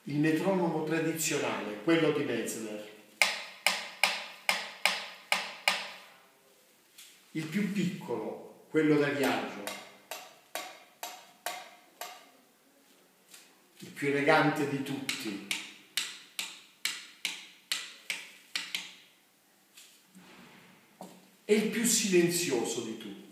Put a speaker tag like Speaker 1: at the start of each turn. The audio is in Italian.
Speaker 1: il metronomo tradizionale, quello di Metzler. Il più piccolo, quello da viaggio. Il più elegante di tutti. E il più silenzioso di tutti.